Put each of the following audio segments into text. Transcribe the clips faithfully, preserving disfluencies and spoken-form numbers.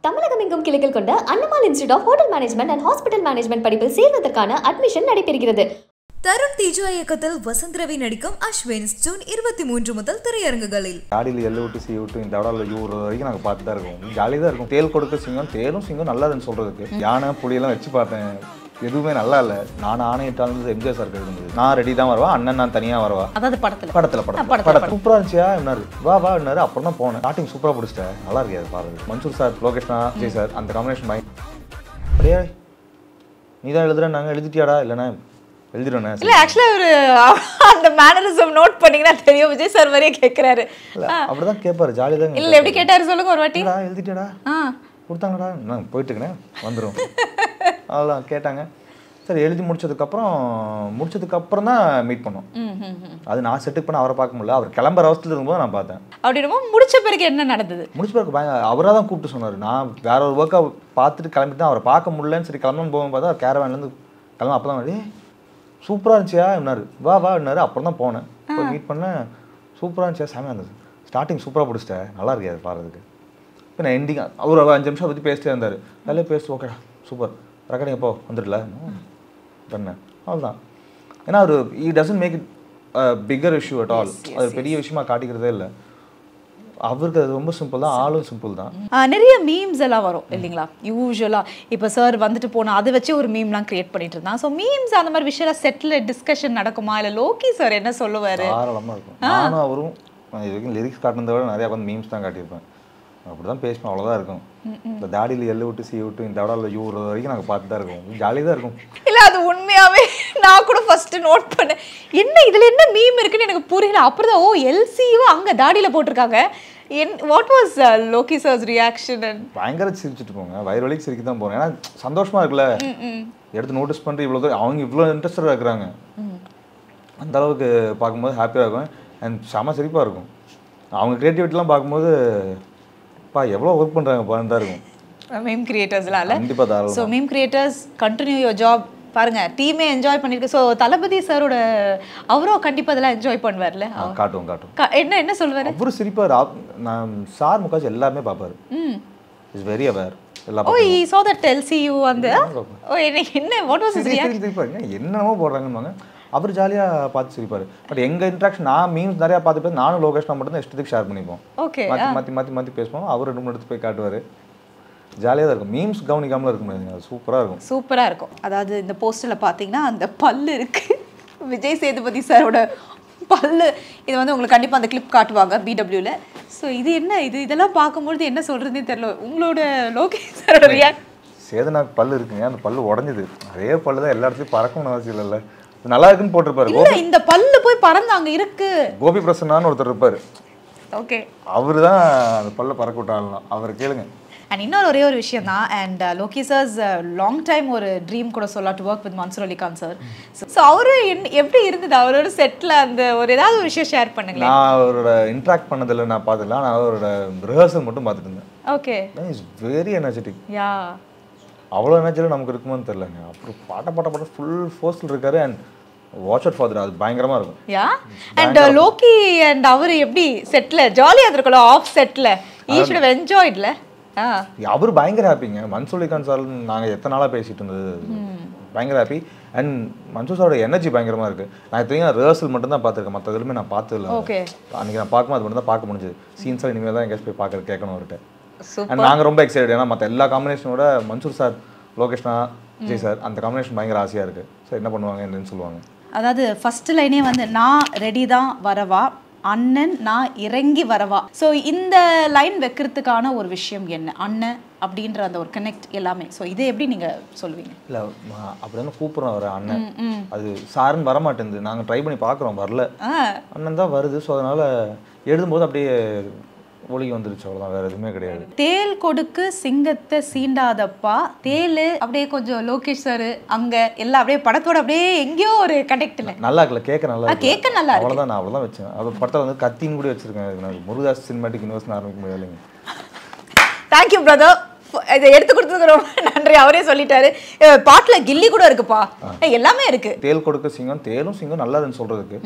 தமிழகம் எங்கும் கிளைகள் கொண்ட Annamal institute of hotel management and hospital management படிப்பில் சேர்வதற்கான அட்மிஷன் நடைபெறுகிறது. தருண் தேஜா இயக்கத்தில் வசந்த் ரவி நடிக்கும் அஸ்வின் ஜூன் இருபத்தி மூன்று முதல் திரையரங்குகளில். ஆடியில் எல்லு விட்டு சி விட்டு இந்த விடால யூ வரைக்கும் நாங்கள் பார்த்து தான் இருக்கோம். ஜாலியாக தான் இருக்கும். தேல் கொடுக்க சிங்கம் தேலும் சிங்கம் நல்லா இருந்துன்னு சொல்றதுக்கு யானை புளியெல்லாம் வச்சு பார்த்தேன், எதுவுமே நல்லா இல்லை. நான் ஆணையிட்டாலும் எம்ஜிஆர் சார் இருந்தது. நான் ரெடி தான் வருவா, அண்ணன் நான் தனியாக வருவா. அதாவது படத்தில் படத்தில் படம் படத்தில் சூப்பராக இருந்துச்சியா என்னாரு வா வா என்னாரு. அப்புறம் தான் போனேன். ஸ்டார்டிங் சூப்பராக பிடிச்சிட்டேன், நல்லா இருக்காது பாருங்க. மன்சூர் சார், லோகேஷ் விஜய் சார், அந்த காம்பினேஷன் பயன். அப்படியே நீ தான் எழுதுற, நாங்கள் எழுதிட்டியாடா இல்லைண்ணா எழுதிடுவேன். இல்ல ஆக்சுவலா ஒரு அந்த மேனரிசம் நோட் பண்ணீங்கன்னா தெரியும். விஜய் சார் வரையே கேட்கிறாரு. அப்படிதான் கேட்பாரு, ஜாலி தான். இல்ல எப்படி கேட்டாரு சொல்லுங்க ஒரு வாட்டி. எழுதிட்டியாடா கொடுத்தாங்கடா, நான் போயிட்டு இருக்கேன் வந்துடும். அவ்வளோதான் கேட்டாங்க. சரி எழுதி முடிச்சதுக்கப்புறம் முடிச்சதுக்கப்புறம் தான் மீட் பண்ணோம். அது நான் செட்டுக்கு பண்ண அவரை பார்க்க முடியல. அவர் கிளம்புற அவசரத்தில் இருக்கும்போது நான் பார்த்தேன். அப்படின்னா முடிச்ச பிறகு என்ன நடந்தது? முடிச்ச பிறகு அவராக தான் கூப்பிட்டு சொன்னார். நான் வேற ஒரு ஒர்க்கை பார்த்துட்டு கிளம்பிட்டு தான் அவரை பார்க்க முடியலன்னு சரி கிளம்புன்னு போகும் பார்த்தா கேரவேன்லேருந்து கிளம்ப. அப்போ தான் சூப்பராக இருந்துச்சியா என்னாரு வா வா என்னாரு. அப்புறம் தான் போனேன், போய் மீட் பண்ணேன். சூப்பராக இருந்துச்சியா, செமையாக இருந்தது. ஸ்டார்டிங் சூப்பராக பிடிச்சிட்டேன், நல்லா இருக்காது பாடுறதுக்கு. இப்போ நான் எண்டிங் அவர் அஞ்சு நிமிஷம் பற்றி பேசிட்டே இருந்தார். வேலையே பேசு, ஓகேடா சூப்பர் ரெக்கார்டிங் எப்போ வந்துடல பண்ணேன். அவ்வளோதான். ஏன்னா அவர் he doesn't make it bigger issue at all. அது பெரிய விஷயமா காட்டிக்கிறதே இல்லை. அவருக்கு அது ரொம்ப சிம்பிள் தான், ஆளும் சிம்பிள் தான். நிறைய மீம்ஸ் எல்லாம் வரும் இல்லைங்களா யூஸ்வலாக. இப்போ சார் வந்துட்டு போனால் அதை வச்சு ஒரு மீம்லாம் கிரியேட் பண்ணிட்டு இருந்தான். ஸோ மீம்ஸ் அந்த மாதிரி விஷயம் செட்டில் டிஸ்கஷன் நடக்குமா, இல்லை லோகி சார் என்ன சொல்லுவார்? தாராளமாக இருக்கும். நானும் அவரும் இது வரைக்கும் லிரிக்ஸ் காட்டினதை விட நிறையா வந்து மீம்ஸ் தான் காட்டியிருப்பேன். அப்படி தான் பேசணும், அவ்வளோதான் இருக்கும். இந்த தாடியில் எல்லு விட்டு சி விட்டு இந்த விடால யூ வரைக்கும் நாங்கள் பார்த்து தான் இருக்கோம். ஜாலியாக தான் இருக்கும். இல்லை அது உண்மையாகவே நான் கூட ஃபர்ஸ்ட் நோட் பண்ணேன், என்ன இதில் என்ன மீம் இருக்குன்னு எனக்கு புரியல. அப்புறம் தான் ஓ எல்சியும் அங்கே தாடியில் போட்டிருக்காங்க. என் what was Loki sir's reaction? பயங்கர சிரிச்சுட்டு போங்க, வயிறு வலிக்கு சிரிக்க தான் போகிறேன். ஏன்னா சந்தோஷமா இருக்குல்ல, எடுத்து நோட்டீஸ் பண்ணிட்டு இவ்வளோ அவங்க இவ்வளோ இன்ட்ரெஸ்டடாக இருக்கிறாங்க. அந்த அளவுக்கு பார்க்கும்போது ஹாப்பியாக இருக்கும் அண்ட் செம சிரிப்பாக இருக்கும். அவங்க க்ரியேட்டிவிட்டிலாம் பார்க்கும்போது பா எவ்வளோ ஒர்க் பண்ணுறாங்க பாருன்னு தான் இருக்கும். மீம் கிரியேட்டர்ஸ்லாம் கண்டிப்பாக தான். So meme creators continue your job. பாருங்க டீமே என்ஜாய் பண்ணிருக்கு. ஸோ தளபதி சாரோட அவரும் கண்டிப்பாக அதெல்லாம் என்ஜாய் பண்ணுவார்ல. காட்டும் காட்டும் என்ன என்ன சொல்வார்? அவரும் சிரிப்பார். நான் சார் முக்காச்சு எல்லாமே பார்ப்பாரு. Is very aware. Oh he so that LCU அந்த ஓ என்ன என்ன வாட் வாஸ் ஹிஸ் ரியாக்ஷன்? என்னென்னமோ போடுறாங்கன்னு அவர் ஜாலியாக பார்த்து சிரிப்பார். பட் எங்கள் இன்ட்ராக்ஷன் நான் மீன்ஸ் நிறையா பார்த்துட்டு நானும் லோகேஷ் மட்டும் தான் இஷ்டத்துக்கு ஷேர் பண்ணிப்போம். ஓகே மாற்றி மாற்றி மாற்றி மாற்றி பேசுவோம். அவர் ரெண்டு மூணு எடுத்து போய் காட்டுவார். ஜாலியாக தான் இருக்கும். மீம்ஸ் கவனிக்காமல் இருக்க முடியாது, அது சூப்பராக இருக்கும். சூப்பராக இருக்கும். அதாவது இந்த போஸ்டரில் பார்த்தீங்கன்னா அந்த பல்லு இருக்குது, விஜய் சேதுபதி சாரோட பல்லு. இது வந்து உங்களுக்கு கண்டிப்பாக அந்த கிளிப் காட்டுவாங்க பிடபிள்யூவில். ஸோ இது என்ன இது இதெல்லாம் பார்க்கும்பொழுது என்ன சொல்கிறதுனே தெரியல. உங்களோட லோகேஷ் சாரோட ரியாக்ட். சேதனாக்கு பல்லு இருக்குங்க, அந்த பல்லு உடஞ்சிது. அதே பல்லு தான் எல்லா இடத்துலையும் பறக்கணும் அவசியம் இல்லைல்ல. நல்லா இருக்குன்னு போட்டிருப்பாரு. இல்ல இந்த பல்லு போய் பறந்து அங்க இருக்கு. கோபி பிரசன்னான்னு ஒருத்தர் இருப்பாரு. ஓகே அவரு தான் அந்த பல்ல பறக்க விட்டாங்களாம். அவர் கேளுங்க. அண்ட் இன்னொரு ஒரே ஒரு விஷயம் தான். And Loki sir's long time ஒரு ட்ரீம் கூட சொல்லலாம் to work with Mansoor Ali Khan sir. So அவரு எப்படி இருந்தது அவரோட செட்டில் அந்த ஒரு ஏதாவது ஒரு விஷயம் ஷேர் பண்ணுங்களேன். நான் அவரோட இன்ட்ராக்ட் பண்ணதில்லை, நான் பார்த்துல. நான் அவரோட ரிஹர்சல் மட்டும் பார்த்துட்டு இருந்தேன். Okay is very energetic. Yeah அவ்வளோ எனர்ஜியில் நமக்கு இருக்குமான்னு தெரியலங்க. அப்புறம் பாட்ட பாட்ட பாட்ட ஃபுல் ஃபோர்ஸில் இருக்காரு. அண்ட் வாட்ச் அவுட் ஃபார் அது பயங்கரமா இருக்கும். யா அண்ட் லோகி அண்ட் அவர் எப்படி செட்ல ஜாலியா இருக்கலாம் ஆஃப் செட்ல ஈ ஷுட் ஹவ் என்ஜாய்ட்ல. ஆ அவர் பயங்கர ஹாப்பிங்க. மன்சூர் அலிகான் சார் நாங்கள் எத்தனை நாளாக பேசிட்டு இருந்தது, பயங்கர ஹாப்பி. அண்ட் மன்சூர் சாரோட எனர்ஜி பயங்கரமாக இருக்குது. நான் இப்போ ரிஹர்சல் மட்டும் தான் பார்த்துருக்கேன், மற்ற எதுவுமே நான் பார்த்ததில்ல. ஓகே அன்றைக்கி நான் பார்க்கும்போது அது மட்டும் தான் பார்க்க முடிஞ்சது. சீன்ஸாக இனிமேல் தான் எங்கேயாச்சும் போய் பார்க்க கேட்கணும் அவர்கிட்ட. அண்ட் நாங்கள் ரொம்ப எக்ஸைட்டட். ஏன்னா மற்ற எல்லா காம்பினேஷனோட மன்சூர் சார், லோகேஷ்னா, விஜய் சார் அந்த காம்பினேஷன் பயங்கர ஆசையாக இருக்குது. சார் என்ன பண்ணுவாங்க என்னன்னு சொல்லுவாங்க. அதாவது ஃபர்ஸ்ட் லைனே வந்து நான் ரெடி தான் வரவா, அண்ணன் நான் இறங்கி வரவா. ஸோ இந்த லைன் வைக்கிறதுக்கான ஒரு விஷயம் என்ன, அண்ணன் அப்படின்ற அந்த ஒரு கனெக்ட் எல்லாமே. ஸோ இதை எப்படி நீங்கள் சொல்லுவீங்க? இல்லை அப்படிதான் கூப்பிட்றோம் வர அண்ணன், அது சாருன்னு வரமாட்டேங்குது. நாங்கள் ட்ரை பண்ணி பார்க்குறோம், வரல. அண்ணன் தான் வருது. ஸோ அதனால் எழுதும்போது அப்படியே ஒளிக்கு வந்துருச்சு, அவ்வளோதான், வேற எதுவுமே கிடையாது. தேல் கொடுக்கு சிங்கத்தை சீண்டாதப்பா தேல் அப்படியே கொஞ்சம் லோகேஷ் சார் அங்கே எல்லாம் அப்படியே படத்தோட அப்படியே எங்கேயோ ஒரு கனெக்ட் இல்லை. நல்லா இருக்குல்ல, கேட்க நல்லா கேட்க நல்லா இருக்கு. அவ்வளோதான், நான் அவ்வளோதான் வச்சேன். அது படத்தில் வந்து கத்தின்னு கூட வச்சிருக்கேன். முருகதாஸ் சினிமாட்டிக் யூனிவர்ஸ் ஆரம்பிக்க முடியலைங்க. தேங்க்யூ பிரதர், இதை எடுத்து கொடுத்ததுக்கு ரொம்ப நன்றி. அவரே சொல்லிட்டாரு. பாட்டுல கில்லி கூட இருக்குப்பா, எல்லாமே இருக்கு. தேல் கொடுக்க சிங்கம் தேலும் சிங்கம் நல்லா இருந்துன்னு சொல்றதுக்கு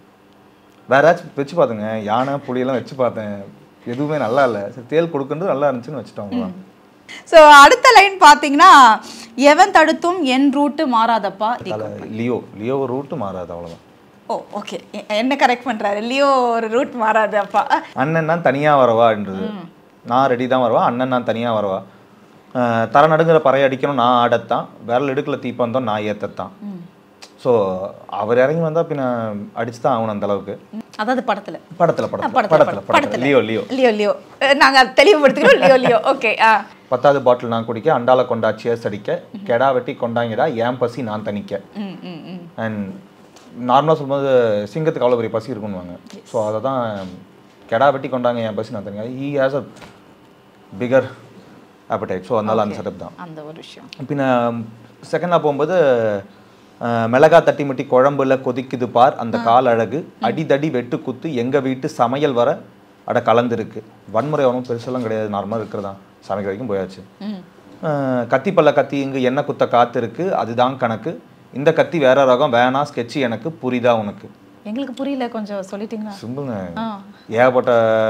வேற ஏதாச்சும் வச்சு பார்த்துங்க. யானை புளியெல்லாம் வச்சு பார்த்தேன், எதுவுமே நல்லா இல்லை. சரி தேல் கொடுக்குறது நல்லா இருந்துச்சுன்னு வச்சுட்டோம். ஸோ அடுத்த லைன் பார்த்தீங்கன்னா எவன் தடுத்தும் என் ரூட்டு மாறாதப்பா. லியோ லியோ ரூட்டு மாறாது அவ்வளோதான். ஓ ஓகே, என்ன கரெக்ட் பண்ணுறாரு? லியோ ஒரு ரூட் மாறாது அப்பா. அண்ணன் நான் தனியாக வரவான்றது, நான் ரெடி தான் வரவா, அண்ணன் நான் தனியாக வரவா, தர நடுங்கிற பறைய அடிக்கணும் நான் ஆடத்தான், விரல் எடுக்கல தீப்பந்தம் நான் ஏற்றத்தான். ஸோ அவர் இறங்கி வந்தால் பின்ன அடிச்சு தான் ஆகணும் அந்த அளவுக்கு. அதாவது படத்தில் படத்தில் படத்தில் படத்தில் படத்தில் லியோ லியோ லியோ லியோ நாங்கள் தெளிவுபடுத்திக்கிறோம். Leo Leo okay. ஆ பத்தாவது பாட்டில் நான் குடிக்க, அண்டால கொண்டா சியர்ஸ் அடிக்க, கெடா வெட்டி கொண்டாங்கடா ஏன் பசி நான் தணிக்க. அண்ட் நார்மலாக சொல்லும்போது சிங்கத்துக்கு அவ்வளோ பெரிய பசி இருக்குன்னுவாங்க. ஸோ அதை தான் கெடா வெட்டி கொண்டாங்க என் பசி நான் தணிக்க. He has a bigger appetite. So அதனால அந்த செட்டப் தான் அந்த ஒரு விஷயம். பின்ன செகண்டாக போகும்போது மிளகா தட்டி முட்டி குழம்புல கொதிக்குது பார் அந்த கால் அழகு, அடிதடி வெட்டு குத்து எங்க வீட்டு சமையல் வர அட கலந்துருக்கு. வன்முறை ஒன்றும் பெருசெல்லாம் கிடையாது, நார்மலாக இருக்கிறதா, சமைக்கிற வரைக்கும் போயாச்சு. கத்தி பல்ல கத்தி இங்கு என்ன குத்த காத்து இருக்கு அதுதான் கணக்கு, இந்த கத்தி வேற ரகம் வேணா ஸ்கெட்சு எனக்கு புரியுதா உனக்கு. எங்களுக்கு புரியல, கொஞ்சம் சொல்லிட்டீங்களா? சிம்பிள்ங்க. ஏகப்பட்ட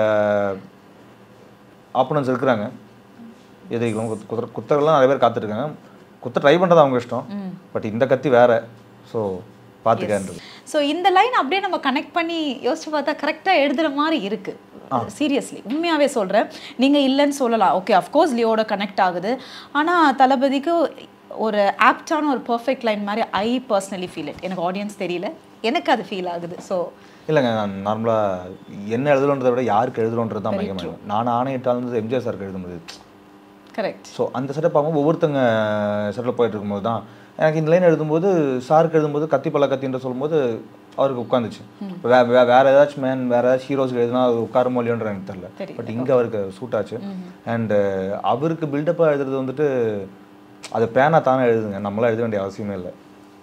ஆப்பனன்ஸ் இருக்கிறாங்க, எதிரிகளும் குத்த குத்தரெல்லாம் நிறைய பேர் காத்துருக்காங்க. குத்த ட்ரை பண்ணுறது அவங்க இஷ்டம், பட் இந்த கத்தி வேற. ஸோ பார்த்துக்கன்றது. ஸோ இந்த லைன் அப்படியே நம்ம கனெக்ட் பண்ணி யோசிச்சு பார்த்தா கரெக்டாக எழுதுகிற மாதிரி இருக்குது. சீரியஸ்லி உண்மையாகவே சொல்கிறேன். நீங்கள் இல்லைன்னு சொல்லலாம், ஓகே அஃப்கோர்ஸ் லியோட கனெக்ட் ஆகுது. ஆனால் தளபதிக்கு ஒரு ஆப்டான ஒரு பர்ஃபெக்ட் லைன் மாதிரி ஐ பர்சனலி ஃபீல் இட். எனக்கு ஆடியன்ஸ் தெரியல, எனக்கு அது ஃபீல் ஆகுது. ஸோ இல்லைங்க, நான் நார்மலாக என்ன எழுதணுன்றதை விட யாருக்கு எழுதணுன்றது தான் மையம். நான் ஆணையிட்டாலும் எம்ஜிஆர் சாருக்கு எழுத முடியுது. கரெக்ட். ஸோ அந்த செட்டப் பார்க்கும்போது ஒவ்வொருத்தங்க செட்டில் போயிட்டு இருக்கும்போது தான் எனக்கு இந்த லைன் எழுதும்போது, சாருக்கு எழுதும்போது கத்தி பல்ல கத்தின்ற சொல்லும்போது அவருக்கு உட்காந்துச்சு. வே வே வேறு ஏதாச்சும் மேன் வேறு ஏதாச்சும் ஹீரோஸ் எழுதுனா அது உட்கார மொழியோன்ற எனக்கு தெரியல, பட் இங்கே அவருக்கு சூட் ஆச்சு. அண்டு அவருக்கு பில்டப்பாக எழுதுறது வந்துட்டு அது பேனா தானே எழுதுங்க, நம்மளாம் எழுத வேண்டிய அவசியமே இல்லை.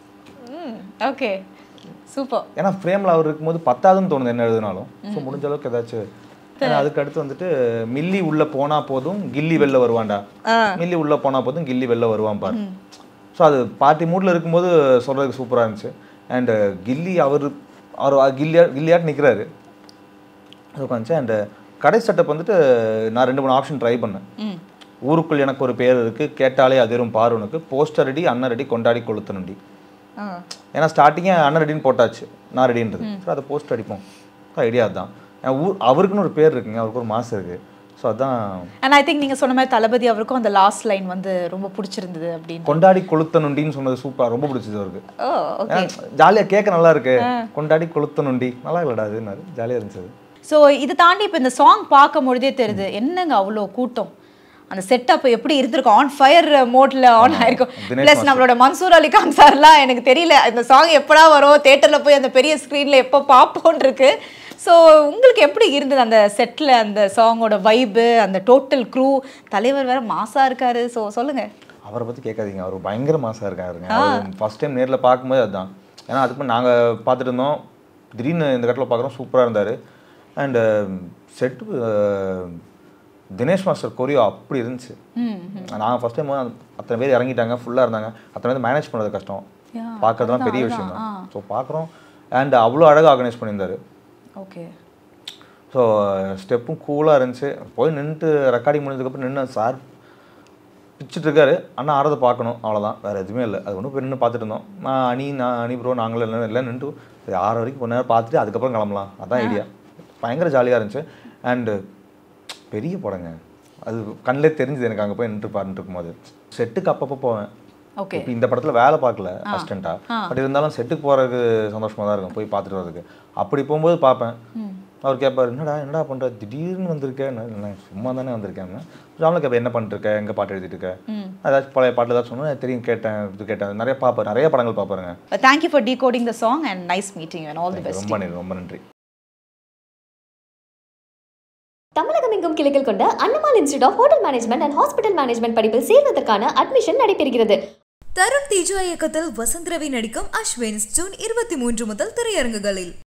Okay super. ஏன்னா ஃப்ரேமில் அவர் இருக்கும்போது பத்தாதுன்னு தோணுது என்ன எழுதுனாலும். ஸோ முடிஞ்ச அளவுக்கு ஏதாச்சும். அதுக்கு அடுத்து வந்துட்டு மில்லி உள்ள போனா போதும் கில்லி வெளில வருவான்டா, மில்லி உள்ள போனா போதும் கில்லி வெளில வருவான் பாரு. ஸோ அது பார்ட்டி மூட்ல இருக்கும்போது சொல்றதுக்கு சூப்பராக இருந்துச்சு. அண்ட் கில்லி அவர் அவர் கில்லியா கில்லியாட்டு நிற்கிறாரு, அது உட்காந்துச்சு. அண்ட் கடை செட்டப் வந்துட்டு நான் ரெண்டு மூணு ஆப்ஷன் ட்ரை பண்ணேன். ஊருக்குள் எனக்கு ஒரு பேர் இருக்கு, கேட்டாலே அதிரும் பாருனுக்கு, போஸ்டர் ரெடி அண்ணன் ரெடி கொண்டாடி கொளுத்தணுண்டி. ஏன்னா ஸ்டார்டிங்கே அண்ணன் ரெடின்னு போட்டாச்சு, நான் ரெடின்றது. ஸோ அதை போஸ்டர் அடிப்போம், ஐடியா அதுதான். ஊர் அவருக்குன்னு ஒரு பேர் இருக்குங்க, அவருக்கு ஒரு மாசம் இருக்கு. ஸோ அதான். அண்ட் ஐ திங்க் நீங்கள் சொன்ன மாதிரி தளபதி அவருக்கும் அந்த லாஸ்ட் லைன் வந்து ரொம்ப பிடிச்சிருந்தது. அப்படின்னு கொண்டாடி கொளுத்தணுண்டின்னு சொன்னது சூப்பராக ரொம்ப பிடிச்சது அவருக்கு. ஜாலியாக கேட்க நல்லா இருக்கு, கொண்டாடி கொளுத்தணுண்டி நல்லா இல்லடா அதுன்னாரு, ஜாலியாக இருந்துச்சு. ஸோ இது தாண்டி இப்போ இந்த சாங் பார்க்கும் பொழுதே தெரியுது என்னங்க அவ்வளோ கூட்டம், அந்த செட்டப் எப்படி இருந்திருக்கும், ஆன் ஃபயர் மோட்ல ஆன் ஆயிருக்கும். பிளஸ் நம்மளோட மன்சூர் அலிகான் சார்லாம் எனக்கு தெரியல இந்த சாங் எப்படா வரும், தேட்டரில் போய் அந்த பெரிய ஸ்க்ரீனில் எப்போ பார்ப்போன் இருக்கு. ஸோ உங்களுக்கு எப்படி இருந்தது அந்த செட்டில் அந்த சாங்கோட வைப்பு, அந்த டோட்டல் க்ரூ, தலைவர் வேற மாசா இருக்காரு. ஸோ சொல்லுங்க. அவரை பற்றி கேட்காதீங்க, அவர் பயங்கர மாசா இருக்காருங்க. ஃபர்ஸ்ட் டைம் நேரில் பார்க்கும்போது அதுதான். ஏன்னா அதுக்கு நாங்கள் பார்த்துட்டு இருந்தோம், திடீர்னு இந்த கட்டில் பார்க்குறோம், சூப்பராக இருந்தார். And set Dinesh master choreo அப்படி இருந்துச்சு. நான் ஃபர்ஸ்ட் டைம் அத்தனை பேர் இறங்கிட்டாங்க, ஃபுல்லாக இருந்தாங்க. அத்தனை பேர் மேனேஜ் பண்ணுறது கஷ்டம், பார்க்கறதுலாம் பெரிய விஷயம் தான். ஸோ பார்க்குறோம். அண்ட் அவ்வளோ அழகாக ஆர்கனைஸ் பண்ணியிருந்தாரு. ஓகே. ஸோ ஸ்டெப்பும் கூலாக இருந்துச்சு. போய் நின்றுட்டு ரெக்கார்டிங் முடிஞ்சதுக்கப்புறம் நின்று சார் பிச்சுட்டு இருக்காரு, அண்ணா ஆறதை பார்க்கணும் அவ்வளோதான், வேறு எதுவுமே இல்லை. அது ஒன்றும் போய் நின்று பார்த்துட்டு இருந்தோம். நான் அணி நான் அணி ப்ரோ நாங்களும் எல்லாம் எல்லாம் நின்றுட்டு ஆறு வரைக்கும் கொஞ்ச நேரம் பார்த்துட்டு அதுக்கப்புறம் கிளம்பலாம், அதான் ஐடியா. பயங்கர ஜாலியாக இருந்துச்சு. அண்டு பெரிய படங்க, அது கண்ணிலே தெரிஞ்சுது எனக்கு அங்கே போய் நின்று பார்த்துட்டு இருக்கும்போது. செட்டுக்கு அப்பப்போ போவேன். ஓகே. இப்போ இந்த படத்தில் வேலை பார்க்கல அசிஸ்டண்ட்டாக, பட் இருந்தாலும் செட்டுக்கு போகிறதுக்கு சந்தோஷமாக தான் இருக்கும், போய் பார்த்துட்டு வரதுக்கு. அப்படி போகும்போது பார்ப்பேன். அவர் கேட்பார், என்னடா என்னடா பண்ணுற திடீர்னு வந்திருக்கேன், சும்மா தானே வந்திருக்கேன். ஜாமில் கேட்பேன், என்ன பண்ணிருக்க, எங்கே பாட்டு எழுதிட்டு இருக்க, ஏதாச்சும் பழைய பாட்டு ஏதாச்சும் சொன்னால் தெரியும், கேட்டேன் இது கேட்டேன். நிறைய பார்ப்பேன், நிறைய படங்கள் பார்ப்பாருங்க. Thank you for decoding the song and nice meeting and all the best. ரொம்ப நன்றி, ரொம்ப நன்றி. தமிழகம் எங்கும் கிளைகள் கொண்ட Annamal institute of hotel management and hospital management படிப்பில் சேர்வதற்கான அட்மிஷன் நடைபெறுகிறது. தருண் தேஜா இயக்கத்தில் வசந்த் ரவி நடிக்கும் அஸ்வின்ஸ் ஜூன் இருபத்தி மூன்று முதல் திரையரங்குகளில்.